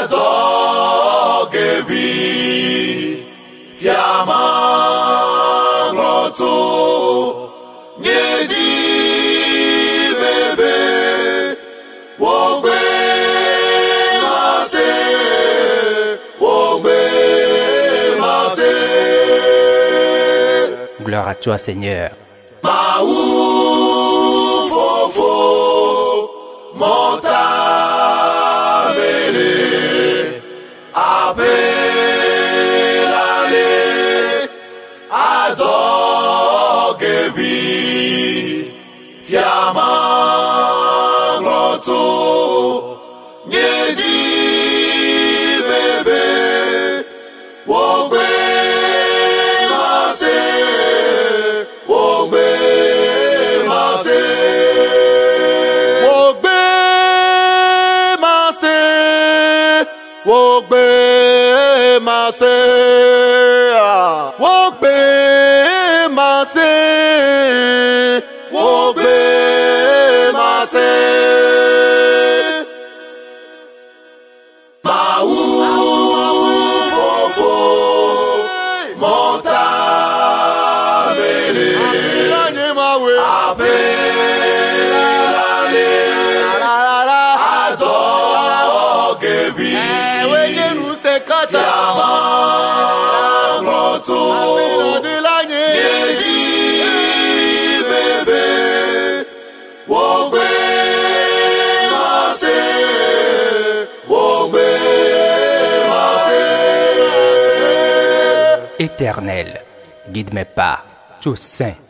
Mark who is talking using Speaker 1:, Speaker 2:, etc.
Speaker 1: adogebi fiamangloto nyedi bebe wogbe mase.
Speaker 2: Gloire à toi, Seigneur.
Speaker 1: Maou fofo montamele apelale adogebi fiamangloto nyedi bebe wogbe
Speaker 3: Wogbe mase, wogbe mase, wogbe mase.
Speaker 1: Maou fofo montamele apelale adogebi fiamangloto nyedi bebe wogbe mase.
Speaker 2: Éternel, guide mes pas, tout saint.